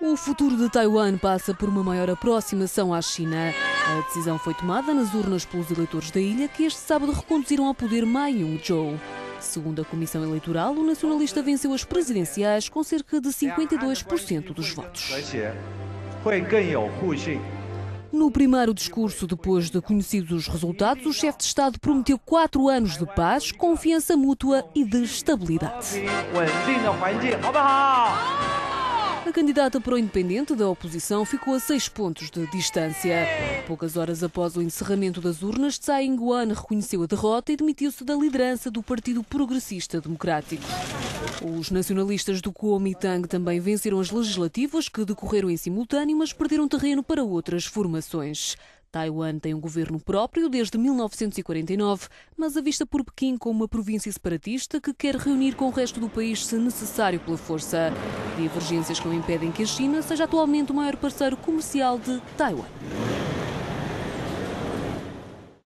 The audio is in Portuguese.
O futuro de Taiwan passa por uma maior aproximação à China. A decisão foi tomada nas urnas pelos eleitores da ilha, que este sábado reconduziram ao poder Ma Ying-jeou. Segundo a Comissão Eleitoral, o nacionalista venceu as presidenciais com cerca de 52% dos votos. No primeiro discurso, depois de conhecidos os resultados, o chefe de Estado prometeu 4 anos de paz, confiança mútua e de estabilidade. A candidata para o independente da oposição ficou a 6 pontos de distância. Poucas horas após o encerramento das urnas, Tsai Ing-wen reconheceu a derrota e demitiu-se da liderança do Partido Progressista Democrático. Os nacionalistas do Kuomintang também venceram as legislativas, que decorreram em simultâneo, mas perderam terreno para outras formações. Taiwan tem um governo próprio desde 1949, mas é vista por Pequim como uma província separatista que quer reunir com o resto do país se necessário pela força. Divergências que não impedem que a China seja atualmente o maior parceiro comercial de Taiwan.